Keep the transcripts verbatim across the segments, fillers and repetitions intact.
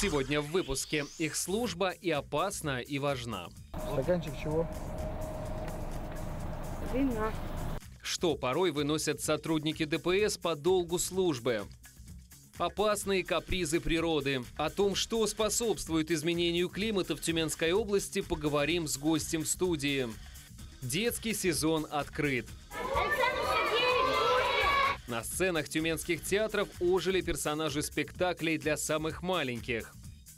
Сегодня в выпуске. Их служба и опасна, и важна. Стаканчик чего? Вина. Что порой выносят сотрудники ДПС по долгу службы? Опасные капризы природы. О том, что способствует изменению климата в Тюменской области, поговорим с гостем в студии. Детский сезон открыт. На сценах тюменских театров ожили персонажи спектаклей для самых маленьких.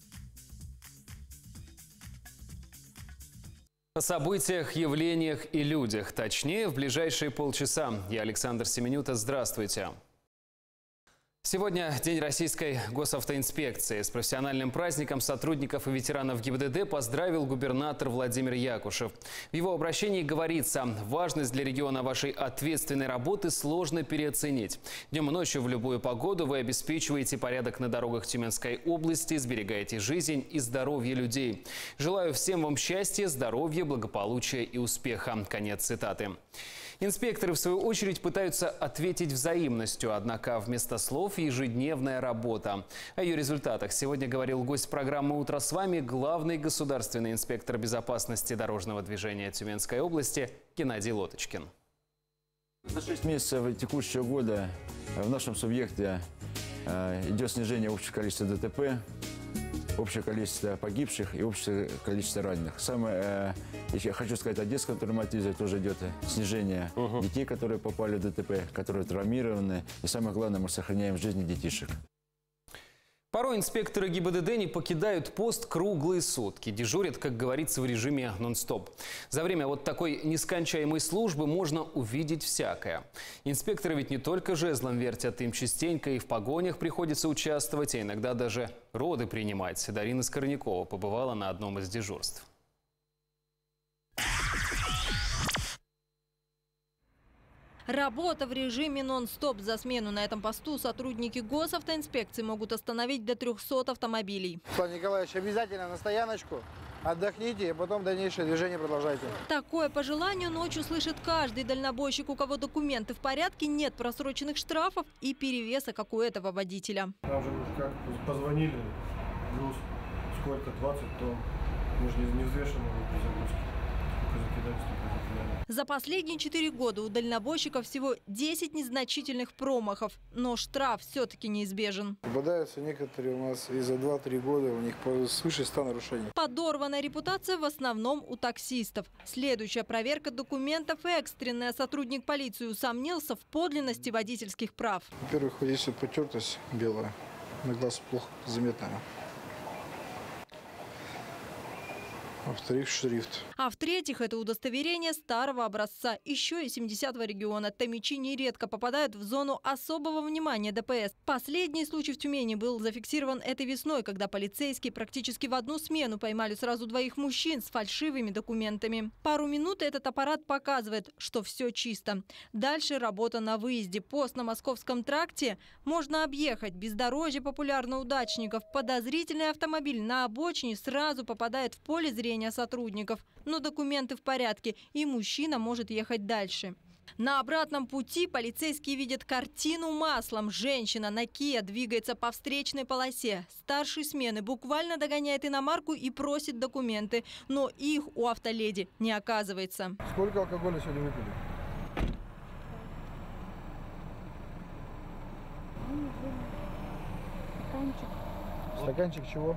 О событиях, явлениях и людях. Точнее, в ближайшие полчаса. Я Александр Семенюта. Здравствуйте. Сегодня День Российской госавтоинспекции. С профессиональным праздником сотрудников и ветеранов ГИБДД поздравил губернатор Владимир Якушев. В его обращении говорится: важность для региона вашей ответственной работы сложно переоценить. Днем и ночью в любую погоду вы обеспечиваете порядок на дорогах Тюменской области, сберегаете жизнь и здоровье людей. Желаю всем вам счастья, здоровья, благополучия и успеха. Конец цитаты. Инспекторы, в свою очередь, пытаются ответить взаимностью, однако вместо слов ежедневная работа. О ее результатах сегодня говорил гость программы «Утро с вами», главный государственный инспектор безопасности дорожного движения Тюменской области Геннадий Лоточкин. За шесть месяцев текущего года в нашем субъекте идет снижение общего количества ДТП, общее количество погибших и общее количество раненых. Самое, я хочу сказать, о детском травматизме тоже идет снижение угу. детей, которые попали в ДТП, которые травмированы. И самое главное, мы сохраняем жизни детишек. Порой инспекторы ГИБДД не покидают пост круглые сутки. Дежурят, как говорится, в режиме нон-стоп. За время вот такой нескончаемой службы можно увидеть всякое. Инспекторы ведь не только жезлом вертят, им частенько и в погонях приходится участвовать, а иногда даже роды принимать. Дарина Скорнякова побывала на одном из дежурств. Работа в режиме нон-стоп. За смену на этом посту сотрудники госавтоинспекции могут остановить до трёхсот автомобилей. Руслан Николаевич, обязательно на стояночку, отдохните, а потом дальнейшее движение продолжайте. Такое по желанию ночью слышит каждый дальнобойщик, у кого документы в порядке, нет просроченных штрафов и перевеса, как у этого водителя. Там же как позвонили, груз сколько, двадцать тонн, мы же не взвешены при загрузке. За последние четыре года у дальнобойщиков всего десять незначительных промахов, но штраф все-таки неизбежен. Попадаются некоторые у нас и за два-три года у них свыше ста нарушений. Подорванная репутация в основном у таксистов. Следующая проверка документов экстренная. Сотрудник полиции усомнился в подлинности водительских прав. Во-первых, здесь вот потертость белая, на глаз плохо заметная. А в-вторых, шрифт. А в-третьих, это удостоверение старого образца, еще и семидесятого региона. Томичи нередко попадают в зону особого внимания ДПС. Последний случай в Тюмени был зафиксирован этой весной, когда полицейские практически в одну смену поймали сразу двоих мужчин с фальшивыми документами. Пару минут этот аппарат показывает, что все чисто. Дальше работа на выезде. Пост на Московском тракте можно объехать. Бездорожье популярно у дачников. Подозрительный автомобиль на обочине сразу попадает в поле зрения сотрудников, но документы в порядке, и мужчина может ехать дальше. На обратном пути полицейские видят картину маслом. Женщина на Kia двигается по встречной полосе. Старший смены буквально догоняет иномарку и просит документы, но их у автоледи не оказывается. Сколько алкоголя сегодня выпили? Стаканчик. Стаканчик чего?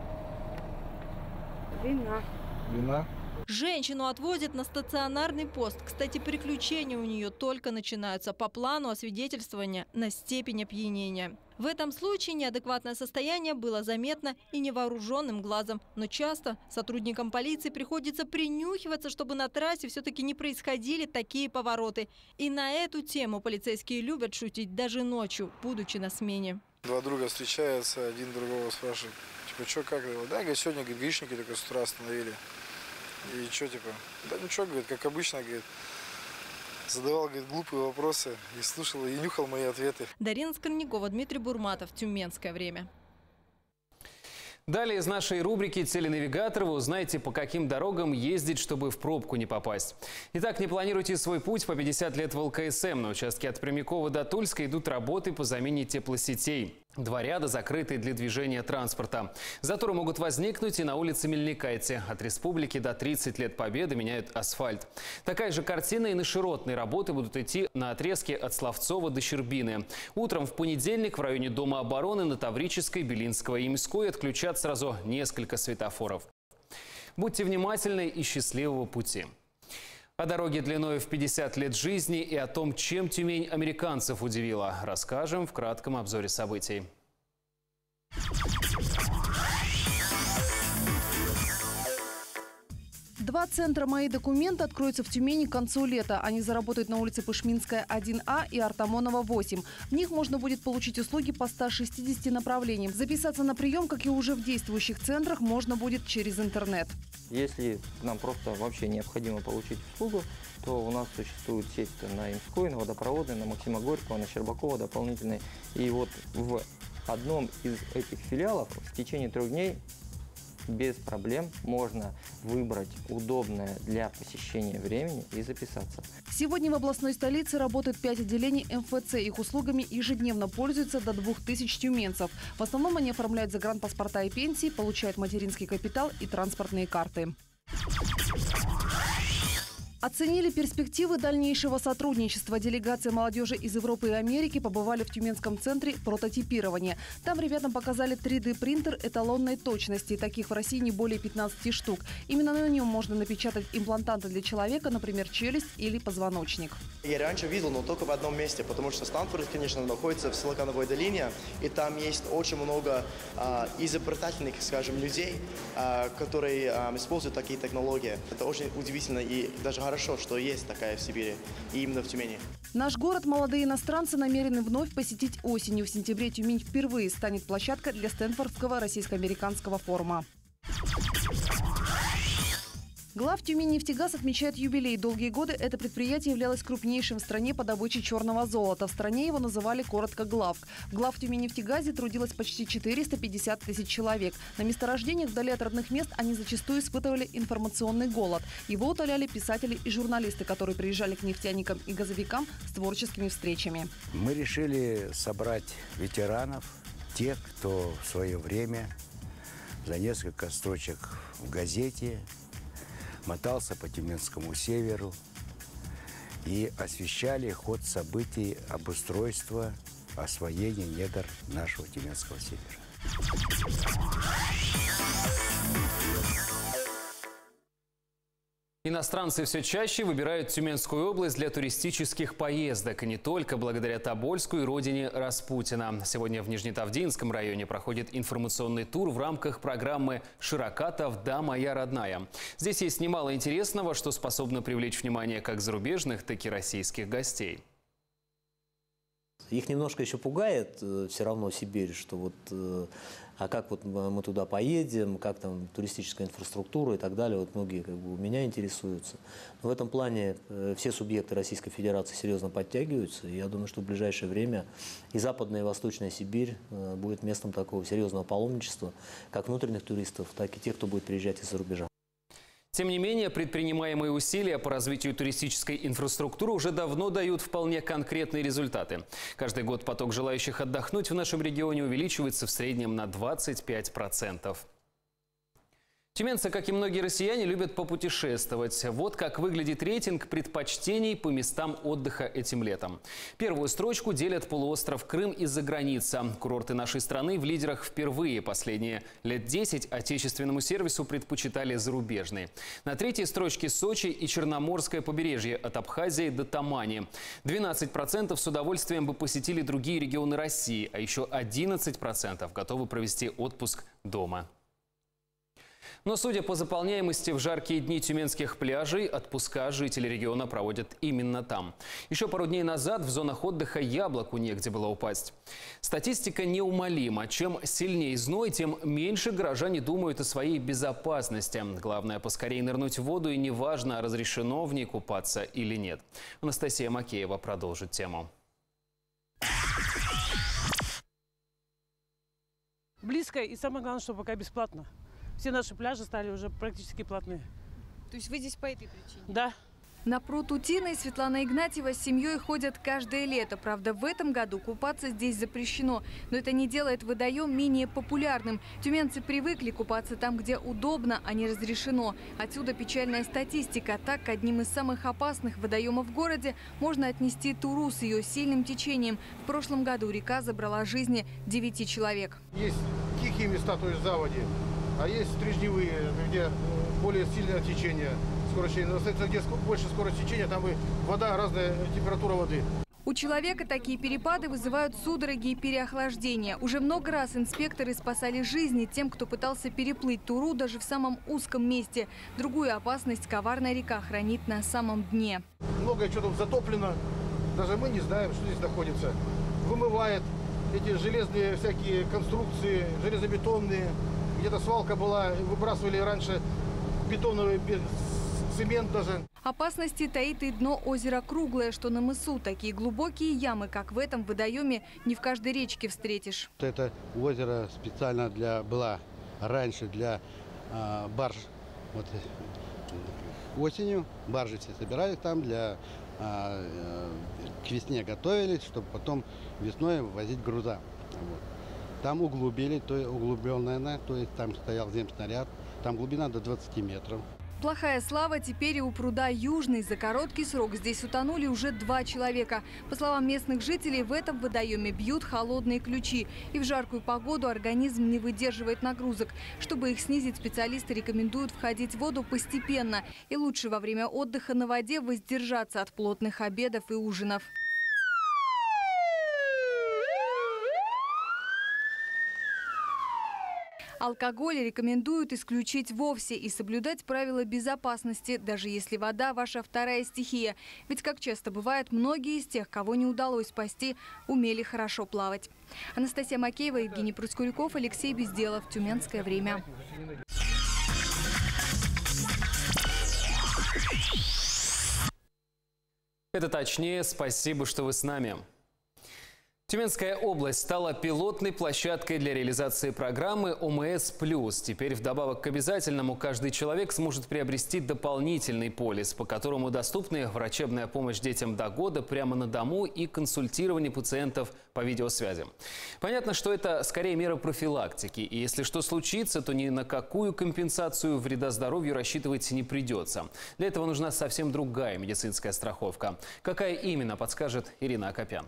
Вина. Вина. Женщину отвозят на стационарный пост. Кстати, приключения у нее только начинаются. По плану освидетельствования на степень опьянения. В этом случае неадекватное состояние было заметно и невооруженным глазом. Но часто сотрудникам полиции приходится принюхиваться, чтобы на трассе все-таки не происходили такие повороты. И на эту тему полицейские любят шутить даже ночью, будучи на смене. Два друга встречаются, один другого спрашивает, типа, что, как его? Да, говорит, сегодня, говорит, гаишники только с утра остановили. И что, типа, да ничего, говорит, как обычно, говорит. Задавал, говорит, глупые вопросы и слушал, и нюхал мои ответы. Дарина Скорнякова, Дмитрий Бурматов, Тюменское время. Далее из нашей рубрики «Теленавигатор» вы узнаете, по каким дорогам ездить, чтобы в пробку не попасть. Итак, не планируйте свой путь по пятьдесят лет в ЛКСМ. На участке от Пермякова до Тульска идут работы по замене теплосетей. Два ряда закрытые для движения транспорта. Заторы могут возникнуть и на улице Мельникайте. От Республики до тридцати лет Победы меняют асфальт. Такая же картина и на Широтной. Работы будут идти на отрезке от Славцова до Щербины. Утром в понедельник в районе Дома обороны на Таврической, Белинского и Имской отключат сразу несколько светофоров. Будьте внимательны и счастливого пути. О дороге длиной в пятьдесят лет жизни и о том, чем Тюмень американцев удивила, расскажем в кратком обзоре событий. Два центра «Мои документы» откроются в Тюмени к концу лета. Они заработают на улице Пышминская, один А и Артамонова, восемь. В них можно будет получить услуги по ста шестидесяти направлениям. Записаться на прием, как и уже в действующих центрах, можно будет через интернет. Если нам просто вообще необходимо получить услугу, то у нас существует сеть на Имской, на Водопроводной, на Максима Горького, на Щербакова дополнительной. И вот в одном из этих филиалов в течение трех дней без проблем можно выбрать удобное для посещения времени и записаться. Сегодня в областной столице работают пять отделений эм эф цэ. Их услугами ежедневно пользуются до двух тысяч тюменцев. В основном они оформляют загранпаспорта и пенсии, получают материнский капитал и транспортные карты. Оценили перспективы дальнейшего сотрудничества. Делегация молодежи из Европы и Америки побывали в Тюменском центре прототипирования. Там ребятам показали три дэ принтер эталонной точности. Таких в России не более пятнадцати штук. Именно на нем можно напечатать имплантанты для человека, например, челюсть или позвоночник. Я раньше видел, но только в одном месте, потому что Стэнфорд, конечно, находится в Силиконовой долине, и там есть очень много а, изобретательных, скажем, людей, а, которые а, используют такие технологии. Это очень удивительно и даже хорошо, что есть такая в Сибири, и именно в Тюмени. Наш город молодые иностранцы намерены вновь посетить осенью. В сентябре Тюмень впервые станет площадкой для Стэнфордского российско-американского форума. Глав «Тюмень-Нефтегаз» отмечает юбилей. Долгие годы это предприятие являлось крупнейшим в стране по добыче черного золота. В стране его называли коротко «Главк». В глав «Тюмень-Нефтегазе» трудилось почти четыреста пятьдесят тысяч человек. На месторождениях вдали от родных мест они зачастую испытывали информационный голод. Его утоляли писатели и журналисты, которые приезжали к нефтяникам и газовикам с творческими встречами. Мы решили собрать ветеранов, тех, кто в свое время за несколько строчек в газете мотался по Тюменскому северу и освещали ход событий обустройства, освоения недр нашего Тюменского севера. Иностранцы все чаще выбирают Тюменскую область для туристических поездок. И не только благодаря Тобольску и родине Распутина. Сегодня в Нижнетавдинском районе проходит информационный тур в рамках программы «Широка Тавда, моя родная». Здесь есть немало интересного, что способно привлечь внимание как зарубежных, так и российских гостей. Их немножко еще пугает э, все равно Сибирь, что вот, э, а как вот мы туда поедем, как там туристическая инфраструктура и так далее. Вот многие как бы у меня интересуются. Но в этом плане э, все субъекты Российской Федерации серьезно подтягиваются. И я думаю, что в ближайшее время и Западная, и Восточная Сибирь э, будет местом такого серьезного паломничества, как внутренних туристов, так и тех, кто будет приезжать из-за рубежа. Тем не менее, предпринимаемые усилия по развитию туристической инфраструктуры уже давно дают вполне конкретные результаты. Каждый год поток желающих отдохнуть в нашем регионе увеличивается в среднем на двадцать пять процентов. Тюменцы, как и многие россияне, любят попутешествовать. Вот как выглядит рейтинг предпочтений по местам отдыха этим летом. Первую строчку делят полуостров Крым и заграница. Курорты нашей страны в лидерах впервые. Последние лет десять отечественному сервису предпочитали зарубежные. На третьей строчке Сочи и Черноморское побережье от Абхазии до Тамани. двенадцать процентов с удовольствием бы посетили другие регионы России, а еще одиннадцать процентов готовы провести отпуск дома. Но, судя по заполняемости, в жаркие дни тюменских пляжей отпуска жители региона проводят именно там. Еще пару дней назад в зонах отдыха яблоку негде было упасть. Статистика неумолима. Чем сильнее зной, тем меньше горожане думают о своей безопасности. Главное, поскорее нырнуть в воду, и неважно, разрешено в ней купаться или нет. Анастасия Макеева продолжит тему. Близко, и самое главное, что пока бесплатно. Все наши пляжи стали уже практически платные. То есть вы здесь по этой причине? Да. На пруд Утиной Светлана Игнатьева с семьей ходят каждое лето. Правда, в этом году купаться здесь запрещено. Но это не делает водоем менее популярным. Тюменцы привыкли купаться там, где удобно, а не разрешено. Отсюда печальная статистика. Так, к одним из самых опасных водоемов в городе можно отнести Туру с ее сильным течением. В прошлом году река забрала жизни девяти человек. Есть тихие места, то есть заводи, а есть стрижневые, где более сильное течение. Скорость, где больше скорость течения, там и вода, разная температура воды. У человека такие перепады вызывают судороги и переохлаждение. Уже много раз инспекторы спасали жизни тем, кто пытался переплыть Туру даже в самом узком месте. Другую опасность коварная река хранит на самом дне. Многое что тут затоплено, даже мы не знаем, что здесь находится. Вымывает эти железные всякие конструкции, железобетонные. Где-то свалка была, выбрасывали раньше бетоновый цемент даже. Опасности таит и дно озера Круглое, что на мысу. Такие глубокие ямы, как в этом водоеме, не в каждой речке встретишь. Это озеро специально для было раньше для э, барж. Вот, осенью баржи все собирались там, для, э, к весне готовились, чтобы потом весной возить груза. Вот. Там углубили, то есть углубленная, то есть там стоял земснаряд, там глубина до двадцати метров. Плохая слава теперь и у пруда Южный. За короткий срок здесь утонули уже два человека. По словам местных жителей, в этом водоеме бьют холодные ключи. И в жаркую погоду организм не выдерживает нагрузок. Чтобы их снизить, специалисты рекомендуют входить в воду постепенно. И лучше во время отдыха на воде воздержаться от плотных обедов и ужинов. Алкоголь рекомендуют исключить вовсе и соблюдать правила безопасности, даже если вода – ваша вторая стихия. Ведь, как часто бывает, многие из тех, кого не удалось спасти, умели хорошо плавать. Анастасия Макеева, Евгений Проскуряков, Алексей Безделов. Тюменское время. Это точнее. Спасибо, что вы с нами. Тюменская область стала пилотной площадкой для реализации программы ОМС плюс. Теперь вдобавок к обязательному каждый человек сможет приобрести дополнительный полис, по которому доступны врачебная помощь детям до года прямо на дому и консультирование пациентов по видеосвязи. Понятно, что это скорее мера профилактики. И если что случится, то ни на какую компенсацию вреда здоровью рассчитывать не придется. Для этого нужна совсем другая медицинская страховка. Какая именно, подскажет Ирина Акопян.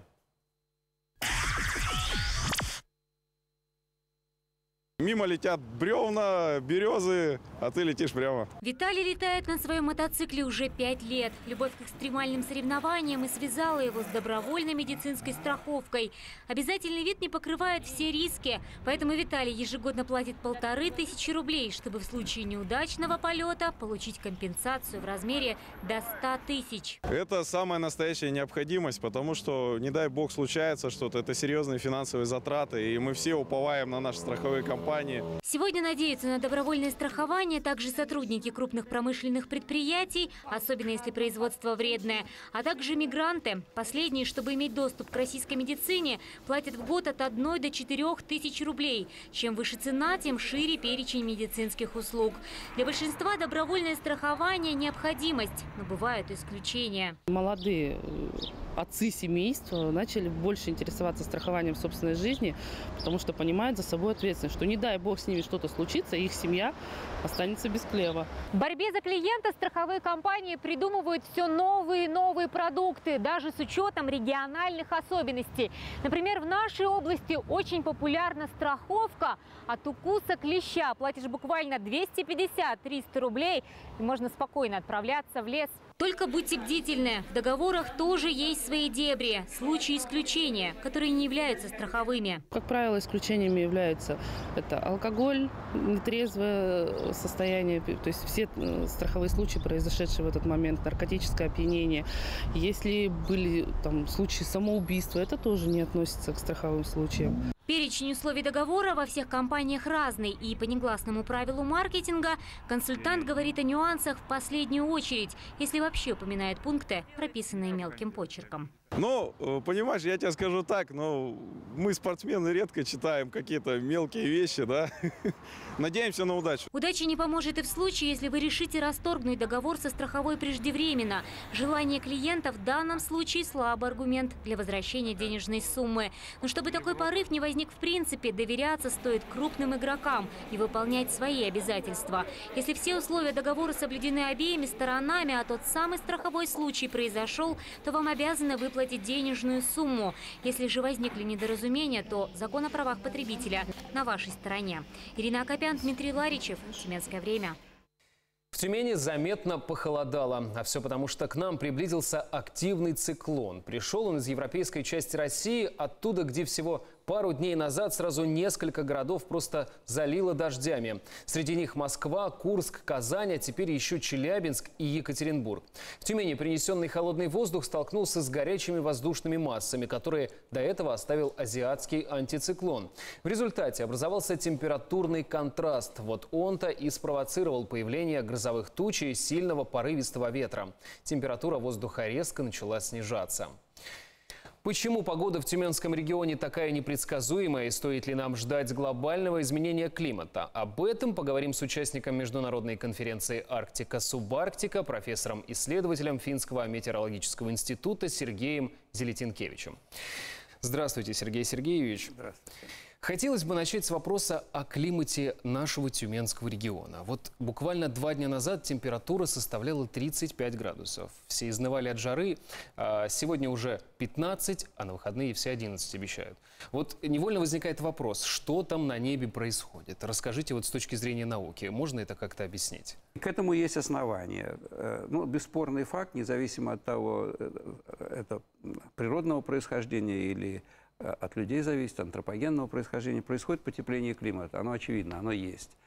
Мимо летят бревна, березы, а ты летишь прямо. Виталий летает на своем мотоцикле уже пять лет. Любовь к экстремальным соревнованиям и связала его с добровольной медицинской страховкой. Обязательный вид не покрывает все риски, поэтому Виталий ежегодно платит полторы тысячи рублей, чтобы в случае неудачного полета получить компенсацию в размере до ста тысяч. Это самая настоящая необходимость, потому что, не дай бог, случается что-то. Это серьезные финансовые затраты, и мы все уповаем на наши страховые компании. Сегодня надеются на добровольное страхование также сотрудники крупных промышленных предприятий, особенно если производство вредное, а также мигранты. Последние, чтобы иметь доступ к российской медицине, платят в год от одной до четырех тысяч рублей. Чем выше цена, тем шире перечень медицинских услуг. Для большинства добровольное страхование – необходимость, но бывают исключения. Молодые отцы семейств начали больше интересоваться страхованием собственной жизни, потому что понимают за собой ответственность, что не дай бог с ними что-то случится, их семья останется без хлеба. В борьбе за клиента страховые компании придумывают все новые и новые продукты, даже с учетом региональных особенностей. Например, в нашей области очень популярна страховка от укуса клеща. Платишь буквально двести пятьдесят — триста рублей, и можно спокойно отправляться в лес. Только будьте бдительны. В договорах тоже есть свои дебри, случаи исключения, которые не являются страховыми. Как правило, исключениями являются это алкоголь, нетрезвое состояние, то есть все страховые случаи, произошедшие в этот момент, наркотическое опьянение. Если были там случаи самоубийства, это тоже не относится к страховым случаям. Перечень условий договора во всех компаниях разный, и по негласному правилу маркетинга консультант говорит о нюансах в последнюю очередь, если вообще упоминает пункты, прописанные мелким почерком. Ну, понимаешь, я тебе скажу так, но мы, спортсмены, редко читаем какие-то мелкие вещи, да? Надеемся на удачу. Удача не поможет и в случае, если вы решите расторгнуть договор со страховой преждевременно. Желание клиента в данном случае слабый аргумент для возвращения денежной суммы. Но чтобы такой порыв не возник в принципе, доверяться стоит крупным игрокам и выполнять свои обязательства. Если все условия договора соблюдены обеими сторонами, а тот самый страховой случай произошел, то вам обязаны выплатить денежную сумму. Если же возникли недоразумения, то закон о правах потребителя на вашей стороне. Ирина Акопян, Дмитрий Ларичев. Тюменское время. В Тюмени заметно похолодало. А все потому, что к нам приблизился активный циклон. Пришел он из европейской части России, оттуда, где всего пару дней назад сразу несколько городов просто залило дождями. Среди них Москва, Курск, Казань, а теперь еще Челябинск и Екатеринбург. В Тюмени принесенный холодный воздух столкнулся с горячими воздушными массами, которые до этого оставил азиатский антициклон. В результате образовался температурный контраст. Вот он-то и спровоцировал появление грозовых туч и сильного порывистого ветра. Температура воздуха резко начала снижаться. Почему погода в Тюменском регионе такая непредсказуемая и стоит ли нам ждать глобального изменения климата? Об этом поговорим с участником международной конференции «Арктика-Субарктика», профессором-исследователем Финского метеорологического института Сергеем Зелетинкевичем. Здравствуйте, Сергей Сергеевич. Здравствуйте. Хотелось бы начать с вопроса о климате нашего Тюменского региона. Вот буквально два дня назад температура составляла тридцать пять градусов. Все изнывали от жары. Сегодня уже пятнадцать, а на выходные все одиннадцать обещают. Вот невольно возникает вопрос, что там на небе происходит? Расскажите вот с точки зрения науки. Можно это как-то объяснить? К этому есть основания. Ну, бесспорный факт, независимо от того, это природного происхождения или от людей зависит, антропогенного происхождения, происходит потепление климата. Оно очевидно, оно есть.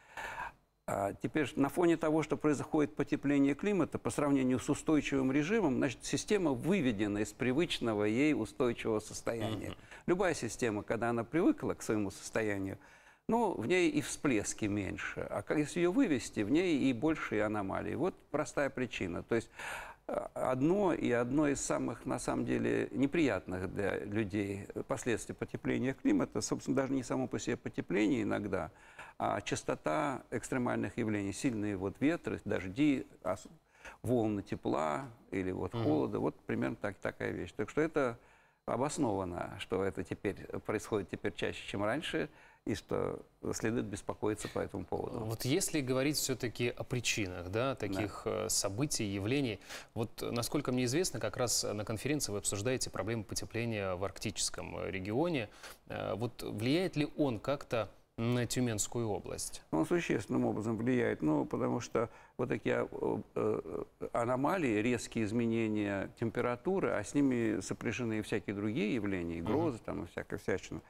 А теперь на фоне того, что происходит потепление климата, по сравнению с устойчивым режимом, значит, система выведена из привычного ей устойчивого состояния. Mm-hmm. Любая система, когда она привыкла к своему состоянию, ну, в ней и всплески меньше. А если ее вывести, в ней и большие аномалии. Вот простая причина. То есть одно и одно из самых, на самом деле, неприятных для людей последствий потепления климата, собственно, даже не само по себе потепление иногда, а частота экстремальных явлений, сильные вот ветры, дожди, волны тепла или вот холода, mm-hmm. вот примерно так, такая вещь. Так что это обосновано, что это теперь происходит теперь чаще, чем раньше, и что следует беспокоиться по этому поводу. Вот если говорить все-таки о причинах, да, таких да. событий, явлений, вот насколько мне известно, как раз на конференции вы обсуждаете проблемы потепления в арктическом регионе. Вот влияет ли он как-то на Тюменскую область? Он существенным образом влияет, ну, потому что вот такие аномалии, резкие изменения температуры, а с ними сопряжены всякие другие явления, грозы uh-huh. там и всякая всячина,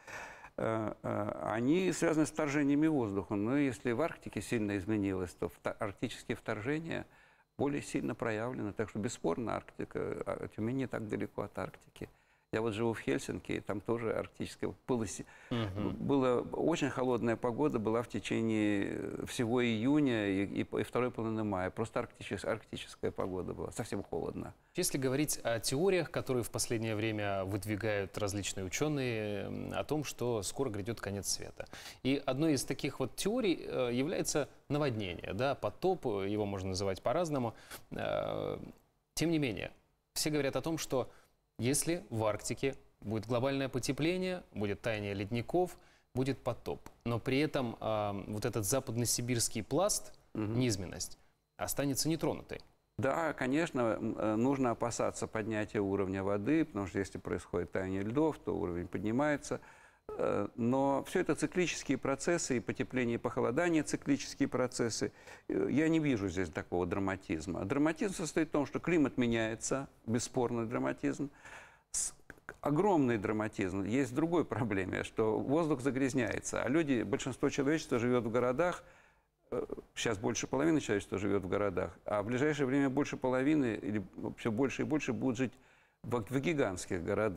они связаны с вторжениями воздуха. Но если в Арктике сильно изменилось, то арктические вторжения более сильно проявлены. Так что, бесспорно, Арктика, Тюмень не так далеко от Арктики. Я вот живу в Хельсинки, и там тоже арктическая полость. Угу. Была очень холодная погода, была в течение всего июня и, и, и второй половины мая. Просто арктическая, арктическая погода была, совсем холодно. Если говорить о теориях, которые в последнее время выдвигают различные ученые, о том, что скоро грядет конец света. И одной из таких вот теорий является наводнение, да, потоп, его можно называть по-разному. Тем не менее, все говорят о том, что если в Арктике будет глобальное потепление, будет таяние ледников, будет потоп. Но при этом э, вот этот западно-сибирский пласт, угу. низменность, останется нетронутой. Да, конечно, нужно опасаться поднятия уровня воды, потому что если происходит таяние льдов, то уровень поднимается. Но все это циклические процессы, и потепление, и похолодание циклические процессы. Я не вижу здесь такого драматизма. Драматизм состоит в том, что климат меняется, бесспорный драматизм. Огромный драматизм. Есть другой проблеме, что воздух загрязняется, а люди, большинство человечества живет в городах, сейчас больше половины человечества живет в городах, а в ближайшее время больше половины, или все больше и больше будут жить в, в гигантских городах.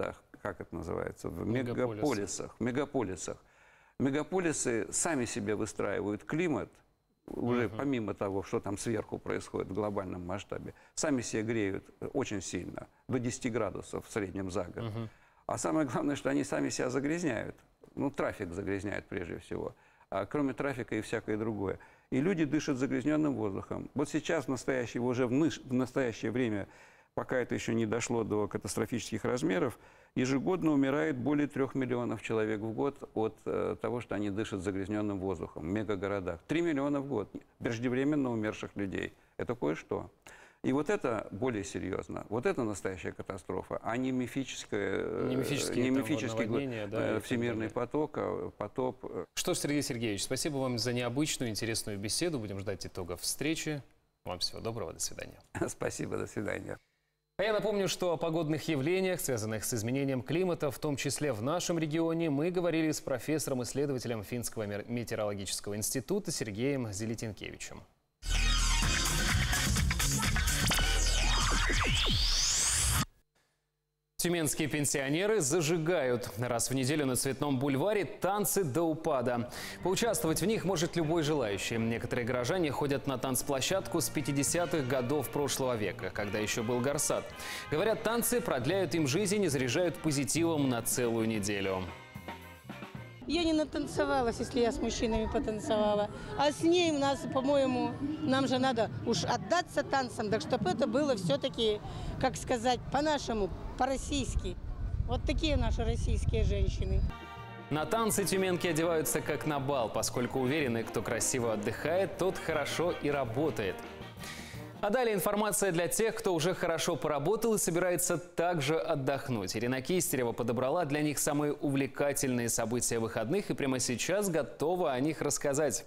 как это называется, в Мегаполисы. мегаполисах. Мегаполисах. Мегаполисы сами себе выстраивают климат, уже uh-huh. помимо того, что там сверху происходит в глобальном масштабе, сами себя греют очень сильно, до десяти градусов в среднем за год. Uh-huh. А самое главное, что они сами себя загрязняют. Ну, трафик загрязняет прежде всего. А кроме трафика и всякое другое. И люди дышат загрязненным воздухом. Вот сейчас, в настоящее, уже в, ныш, в настоящее время, пока это еще не дошло до катастрофических размеров, ежегодно умирает более трех миллионов человек в год от э, того, что они дышат загрязненным воздухом в мегагородах. Три миллиона в год преждевременно умерших людей. Это кое-что. И вот это более серьезно. Вот это настоящая катастрофа, а не мифическое, не мифический, не мифический да, всемирный поток, потоп. Что ж, Сергей Сергеевич, спасибо вам за необычную, интересную беседу. Будем ждать итогов встречи. Вам всего доброго. До свидания. Спасибо. До свидания. А я напомню, что о погодных явлениях, связанных с изменением климата, в том числе в нашем регионе, мы говорили с профессором-исследователем Финского метеорологического института Сергеем Зелетинкевичем. Тюменские пенсионеры зажигают. Раз в неделю на Цветном бульваре танцы до упада. Поучаствовать в них может любой желающий. Некоторые горожане ходят на танцплощадку с пятидесятых годов прошлого века, когда еще был Горсат. Говорят, танцы продляют им жизнь и заряжают позитивом на целую неделю. Я не натанцевалась, если я с мужчинами потанцевала. А с ней у нас, по-моему, нам же надо уж отдаться танцам, так чтобы это было все-таки, как сказать, по-нашему, по-российски. Вот такие наши российские женщины. На танцы тюменки одеваются как на бал, поскольку уверены, кто красиво отдыхает, тот хорошо и работает. А далее информация для тех, кто уже хорошо поработал и собирается также отдохнуть. Ирина Кистерева подобрала для них самые увлекательные события выходных и прямо сейчас готова о них рассказать.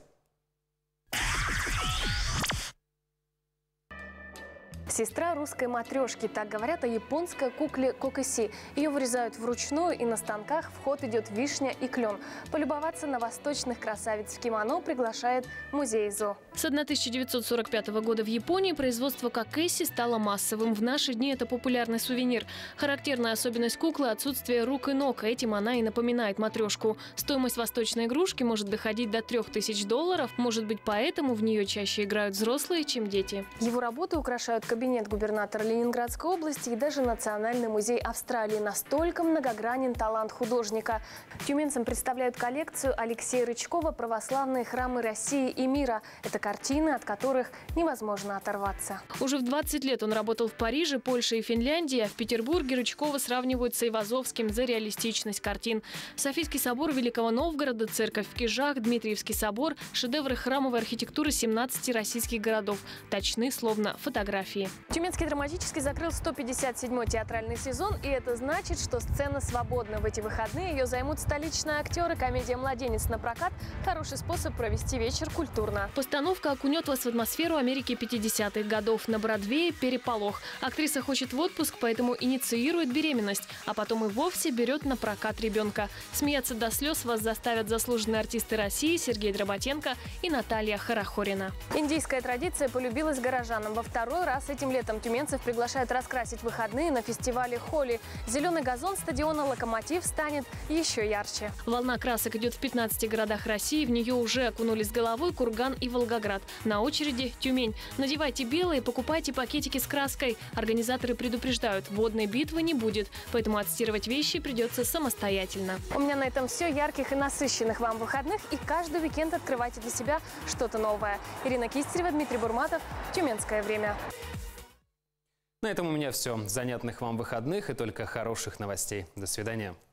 Сестра русской матрешки, так говорят о японской кукле Кокоси. Ее вырезают вручную, и на станках в ход идет вишня и клен. Полюбоваться на восточных красавиц в кимоно приглашает музей ЗО. С тысяча девятьсот сорок пятого года в Японии производство кокэси стало массовым. В наши дни это популярный сувенир. Характерная особенность куклы – отсутствие рук и ног. Этим она и напоминает матрешку. Стоимость восточной игрушки может доходить до трех тысяч долларов. Может быть, поэтому в нее чаще играют взрослые, чем дети. Его работы украшают кабинет губернатора Ленинградской области и даже Национальный музей Австралии. Настолько многогранен талант художника. Тюменцам представляют коллекцию Алексея Рычкова «Православные храмы России и мира». Это картины, от которых невозможно оторваться. Уже в двадцать лет он работал в Париже, Польше и Финляндии, а в Петербурге Рычкова сравнивают с Айвазовским за реалистичность картин. Софийский собор Великого Новгорода, церковь в Кижах, Дмитриевский собор – шедевры храмовой архитектуры семнадцати российских городов. Точны, словно фотографии. Тюменский драматический закрыл сто пятьдесят седьмой театральный сезон, и это значит, что сцена свободна. В эти выходные ее займут столичные актеры. Комедия «Младенец» на прокат – хороший способ провести вечер культурно. Постановка окунет вас в атмосферу Америки пятидесятых годов. На Бродвее переполох. Актриса хочет в отпуск, поэтому инициирует беременность, а потом и вовсе берет на прокат ребенка. Смеяться до слез вас заставят заслуженные артисты России Сергей Дроботенко и Наталья Хорохорина. Индийская традиция полюбилась горожанам. Во второй раз этим летом тюменцев приглашают раскрасить выходные на фестивале Холи. Зеленый газон стадиона «Локомотив» станет еще ярче. Волна красок идет в пятнадцати городах России. В нее уже окунулись с головой Курган и Волгоград. На очереди Тюмень. Надевайте белые, покупайте пакетики с краской. Организаторы предупреждают, водной битвы не будет, поэтому отстирывать вещи придется самостоятельно. У меня на этом все. Ярких и насыщенных вам выходных. И каждый уикенд открывайте для себя что-то новое. Ирина Кистерева, Дмитрий Бурматов. Тюменское время. На этом у меня все. Занятных вам выходных и только хороших новостей. До свидания.